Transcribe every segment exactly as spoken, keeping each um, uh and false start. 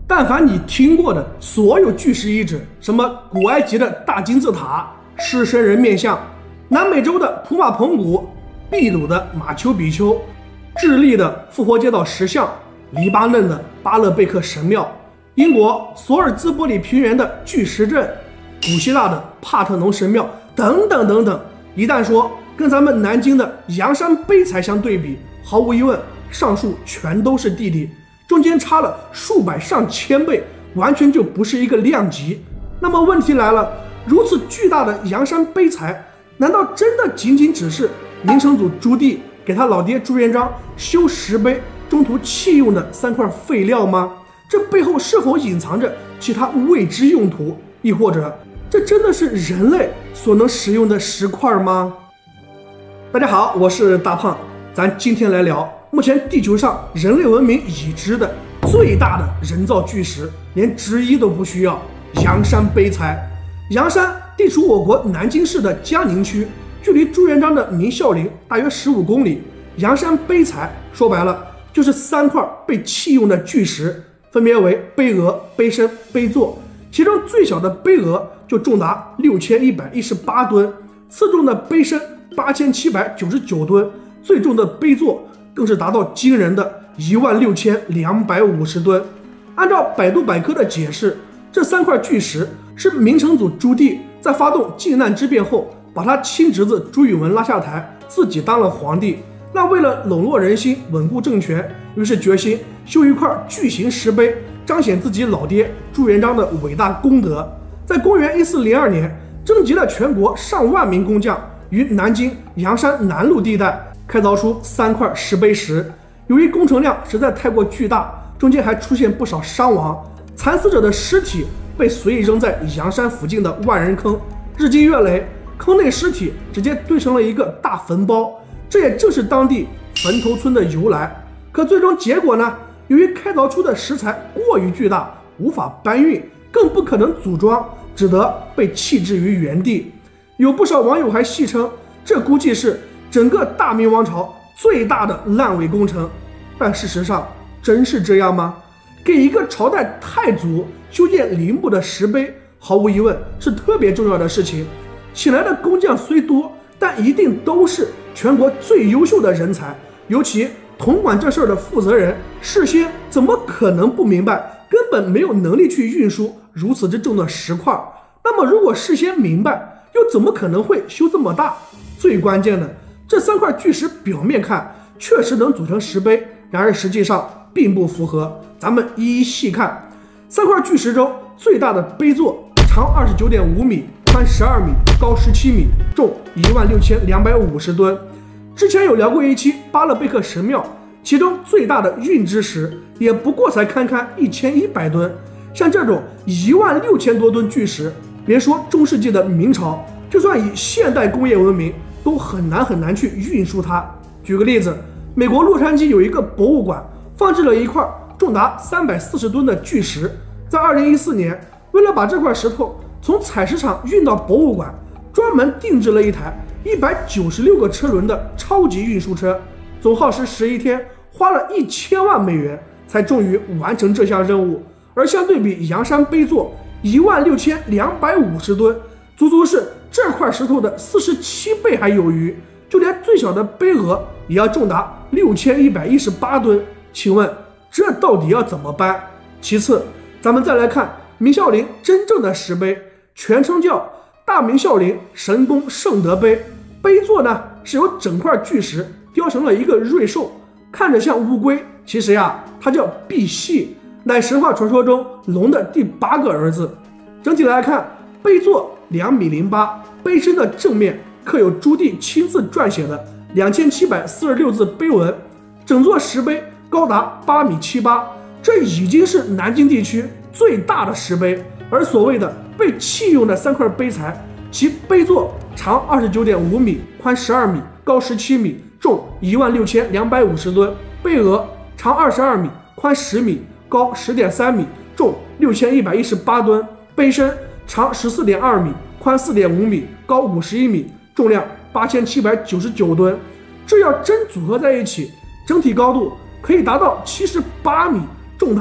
但凡你听过的所有巨石遗址，什么古埃及的大金字塔、狮身人面像，南美洲的普马蓬古、秘鲁的马丘比丘、智利的复活节岛石像、黎巴嫩的巴勒贝克神庙、英国索尔兹伯里平原的巨石阵、古希腊的帕特农神庙等等等等，一旦说跟咱们南京的阳山碑材相对比，毫无疑问，上述全都是弟弟，中间差了数百上千倍，完全就不是一个量级。那么问题来了，如此巨大的阳山碑材，难道真的仅仅只是明成祖朱棣给他老爹朱元璋修石碑中途弃用的三块废料吗？这背后是否隐藏着其他未知用途？亦或者这真的是人类所能使用的石块吗？大家好，我是大胖，咱今天来聊目前地球上人类文明已知的最大的人造巨石，连质疑都不需要，阳山碑材。阳山地处我国南京市的江宁区，距离朱元璋的明孝陵大约十五公里。阳山碑材说白了就是三块被弃用的巨石，分别为碑额、碑身、碑座。其中最小的碑额就重达六千一百一十八吨，次重的碑身八千七百九十九吨，最重的碑座更是达到惊人的一万六千两百五十吨。按照百度百科的解释，这三块巨石是明成祖朱棣在发动靖难之变后，把他亲侄子朱允炆拉下台，自己当了皇帝。那为了笼络人心，稳固政权，于是决心修一块巨型石碑，彰显自己老爹朱元璋的伟大功德。在公元一四零二年，征集了全国上万名工匠，于南京阳山南麓地带开凿出三块石碑石。由于工程量实在太过巨大，中间还出现不少伤亡，惨死者的尸体被随意扔在阳山附近的万人坑，日积月累，坑内尸体直接堆成了一个大坟包，这也正是当地坟头村的由来。可最终结果呢？由于开凿出的石材过于巨大，无法搬运，更不可能组装，只得被弃置于原地。有不少网友还戏称，这估计是整个大明王朝最大的烂尾工程。但事实上，真是这样吗？给一个朝代太祖修建陵墓的石碑，毫无疑问是特别重要的事情。请来的工匠虽多，但一定都是全国最优秀的人才。尤其统管这事儿的负责人，事先怎么可能不明白，根本没有能力去运输如此之重的石块？那么如果事先明白，又怎么可能会修这么大？最关键的，这三块巨石表面看确实能组成石碑，然而实际上并不符合。咱们一一细看。三块巨石中最大的碑座长二十九点五米，宽十二米，高十七米，重一万六千两百五十吨。之前有聊过一期巴勒贝克神庙，其中最大的运之石也不过才堪堪一千一百吨。像这种一万六千多吨巨石，别说中世纪的明朝，就算以现代工业文明，都很难很难去运输它。举个例子，美国洛杉矶有一个博物馆，放置了一块重达三百四十吨的巨石。在二零一四年，为了把这块石头从采石场运到博物馆，专门定制了一台一百九十六个车轮的超级运输车，总耗时十一天，花了一千万美元，才终于完成这项任务。而相对比阳山碑座一万六千两百五十吨，足足是这块石头的四十七倍还有余。就连最小的碑额也要重达六千一百一十八吨，请问这到底要怎么搬？其次，咱们再来看明孝陵真正的石碑，全称叫大明孝陵神功圣德碑。碑座呢是由整块巨石雕成了一个瑞兽，看着像乌龟，其实呀它叫赑屃，乃神话传说中龙的第八个儿子。整体来看，碑座两米零八，碑身的正面刻有朱棣亲自撰写的两千七百四十六字碑文，整座石碑高达八米七八，这已经是南京地区最大的石碑。而所谓的被弃用的三块碑材，其碑座长二十九点五米，宽十二米，高十七米，重一万六千两百五十吨。碑额长二十二米，宽十米，高十点三米，重六千一百一十八吨。碑身长十四点二米，宽四点五米，高五十一米，重量八千七百九十九吨。这要真组合在一起，整体高度可以达到七十八米，重达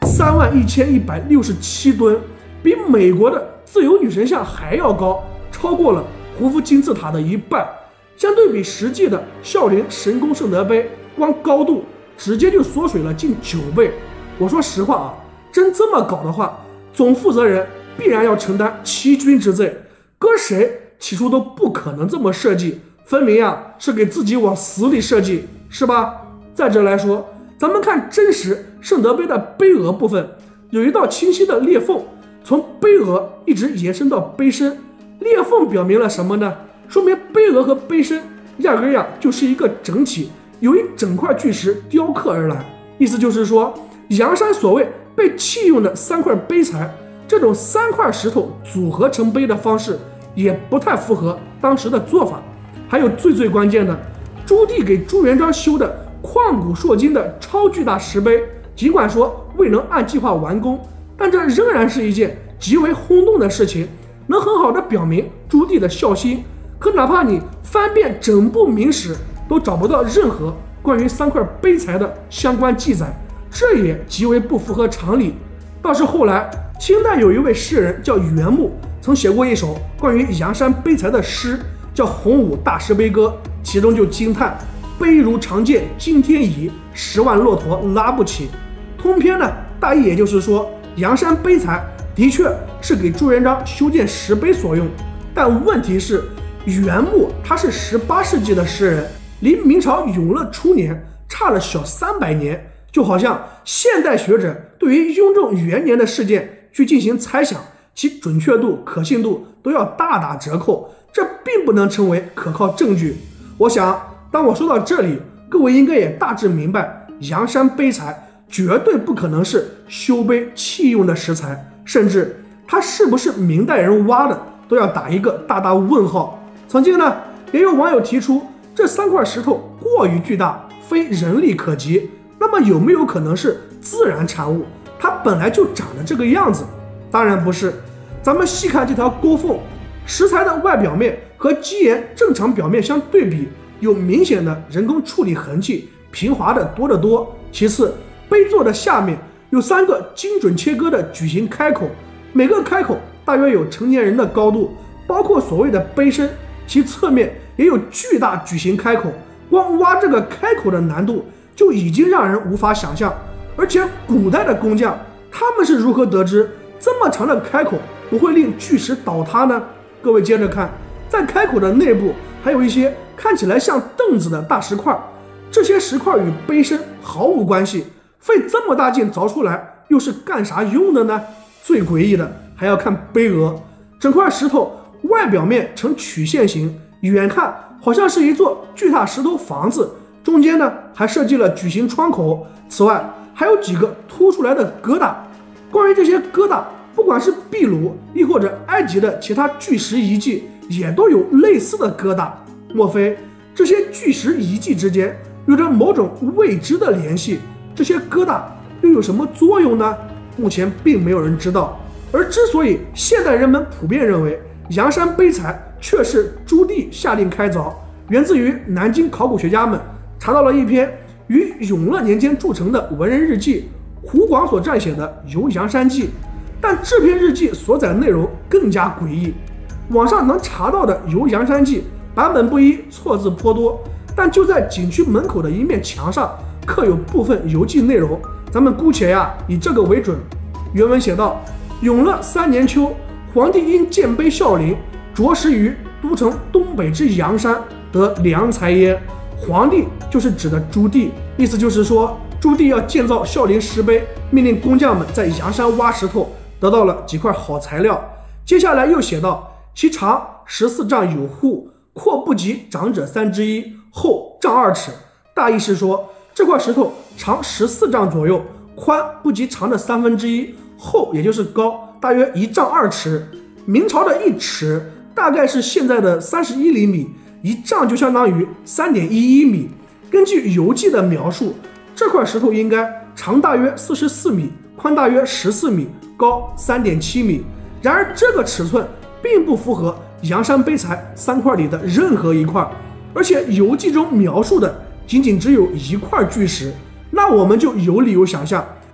三万一千一百六十七吨，比美国的自由女神像还要高，超过了胡夫金字塔的一半。相对比实际的孝陵神功圣德碑，光高度直接就缩水了近九倍。我说实话啊，真这么搞的话，总负责人必然要承担欺君之罪。搁谁起初都不可能这么设计，分明啊是给自己往死里设计，是吧？再者来说，咱们看真实圣德碑的碑额部分，有一道清晰的裂缝，从碑额一直延伸到碑身。裂缝表明了什么呢？说明碑额和碑身压根呀就是一个整体，由一整块巨石雕刻而来。意思就是说，阳山所谓被弃用的三块碑材，这种三块石头组合成碑的方式也不太符合当时的做法。还有最最关键的，朱棣给朱元璋修的旷古烁今的超巨大石碑，尽管说未能按计划完工，但这仍然是一件极为轰动的事情，能很好的表明朱棣的孝心。可哪怕你翻遍整部明史，都找不到任何关于三块碑材的相关记载，这也极为不符合常理。倒是后来清代有一位诗人叫袁牧，曾写过一首关于阳山碑材的诗，叫《洪武大石碑歌》，其中就惊叹：碑如长剑惊天仪，十万骆驼拉不起。通篇呢，大意也就是说，阳山碑材的确是给朱元璋修建石碑所用，但问题是袁牧他是十八世纪的诗人，离明朝永乐初年差了小三百年，就好像现代学者对于雍正元年的事件去进行猜想，其准确度、可信度都要大打折扣，这并不能成为可靠证据。我想，当我说到这里，各位应该也大致明白，阳山碑材绝对不可能是修碑弃用的石材，甚至它是不是明代人挖的，都要打一个大大问号。曾经呢，也有网友提出，这三块石头过于巨大，非人力可及。那么有没有可能是自然产物？它本来就长得这个样子？当然不是。咱们细看这条沟缝，石材的外表面和基岩正常表面相对比，有明显的人工处理痕迹，平滑的多得多。其次，碑座的下面有三个精准切割的矩形开口，每个开口大约有成年人的高度，包括所谓的碑身，其侧面也有巨大矩形开口，光挖这个开口的难度就已经让人无法想象。而且古代的工匠他们是如何得知这么长的开口不会令巨石倒塌呢？各位接着看，在开口的内部还有一些看起来像凳子的大石块，这些石块与碑身毫无关系，费这么大劲凿出来又是干啥用的呢？最诡异的还要看碑额，整块石头外表面呈曲线形，远看好像是一座巨大石头房子，中间呢还设计了矩形窗口，此外还有几个凸出来的疙瘩。关于这些疙瘩，不管是秘鲁亦或者埃及的其他巨石遗迹，也都有类似的疙瘩。莫非这些巨石遗迹之间有着某种未知的联系？这些疙瘩又有什么作用呢？目前并没有人知道。而之所以现代人们普遍认为阳山碑材却是朱棣下令开凿，源自于南京考古学家们查到了一篇于永乐年间铸成的文人日记，胡广所撰写的《游阳山记》。但这篇日记所载内容更加诡异，网上能查到的《游阳山记》版本不一，错字颇多，但就在景区门口的一面墙上刻有部分游记内容，咱们姑且呀以这个为准。原文写道：永乐三年秋，皇帝因建碑孝陵，着实于都城东北之阳山得良才焉。皇帝就是指的朱棣，意思就是说朱棣要建造孝陵石碑，命令工匠们在阳山挖石头，得到了几块好材料。接下来又写道：其长十四丈有户，阔不及长者三之一，厚丈二尺。大意是说，这块石头长十四丈左右，宽不及长的三分之一，厚也就是高大约一丈二尺。明朝的一尺大概是现在的三十一厘米，一丈就相当于三点一一米。根据游记的描述，这块石头应该长大约四十四米，宽大约十四米，高三点七米。然而这个尺寸并不符合阳山碑材三块里的任何一块，而且游记中描述的仅仅只有一块巨石。那我们就有理由想象，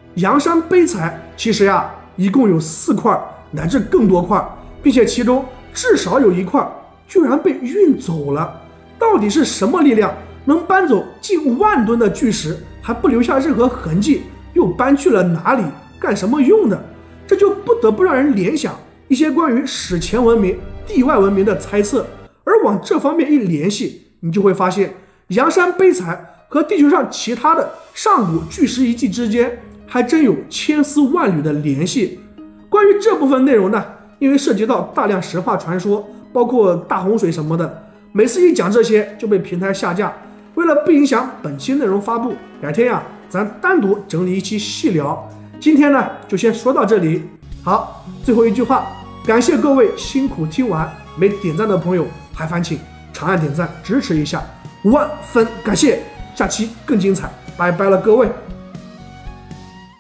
阳山碑材其实呀，一共有四块乃至更多块，并且其中至少有一块居然被运走了。到底是什么力量能搬走近万吨的巨石，还不留下任何痕迹？又搬去了哪里？干什么用的？这就不得不让人联想一些关于史前文明、地外文明的猜测。而往这方面一联系，你就会发现阳山碑材和地球上其他的上古巨石遗迹之间还真有千丝万缕的联系。关于这部分内容呢，因为涉及到大量神话传说，包括大洪水什么的，每次一讲这些就被平台下架。为了不影响本期内容发布，改天呀，咱单独整理一期细聊。今天呢，就先说到这里。好，最后一句话，感谢各位辛苦听完，没点赞的朋友还烦请长按点赞支持一下，万分感谢。下期更精彩，拜拜了各位。